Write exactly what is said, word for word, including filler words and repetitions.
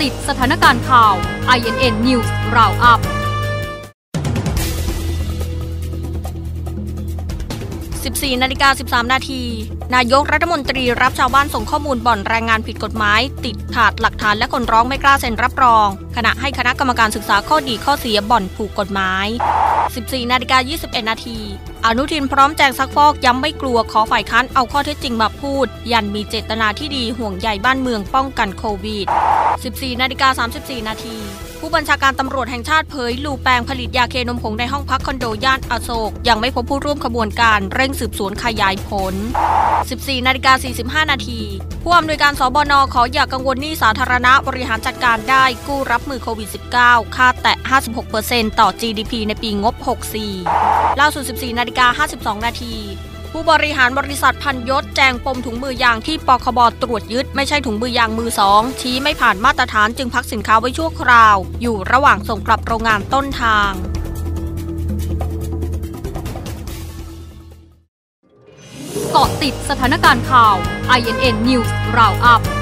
ติดสถานการณ์ข่าว ไอ เอ็น เอ็น News Roundup สิบสี่นาฬิกาสิบสามนาทีนายกรัฐมนตรีรับชาวบ้านส่งข้อมูลบ่อนแรงงานผิดกฎหมายติดขาดหลักฐานและคนร้องไม่กล้าเซ็นรับรองขณะให้คณะกรรมการศึกษาข้อดีข้อเสียบ่อนถูกกฎหมายสิบสี่นาฬิกายี่สิบเอ็ดนาทีอนุทินพร้อมแจงซักฟอกย้ำไม่กลัวขอฝ่ายค้านเอาข้อเท็จจริงมาพูดยันมีเจตนาที่ดีห่วงใยบ้านเมืองป้องกันโควิดสิบสี่นาฬิกาสามสิบสี่นาทีผู้บัญชาการตำรวจแห่งชาติเผยลูแปงผลิตยาเคนมผงในห้องพักคอนโดย่านอโศกยังไม่พบผู้ร่วมขบวนการเร่งสืบสวนขยายผลสิบสี่นาฬิกาสี่สิบห้านาทีผู้อำนวยการสบนขออย่ากังวลหนี้สาธารณะบริหารจัดการได้กู้รับมือโควิด สิบเก้า คาดแตะ ห้าสิบหกเปอร์เซ็นต์ ต่อ จี ดี พี ในปีงบหกสิบสี่ล่าสุด สิบสี่นาฬิกาห้าสิบสองนาทีผู้บริหารบริษัทพันยศแจงปมถุงมือยางที่ปคบตรวจยึดไม่ใช่ถุงมือยางมือสองชี้ไม่ผ่านมาตรฐานจึงพักสินค้าไว้ชั่วคราวอยู่ระหว่างส่งกลับโรงงานต้นทางเกาะติดสถานการณ์ข่าว ไอ เอ็น เอ็น News Roundup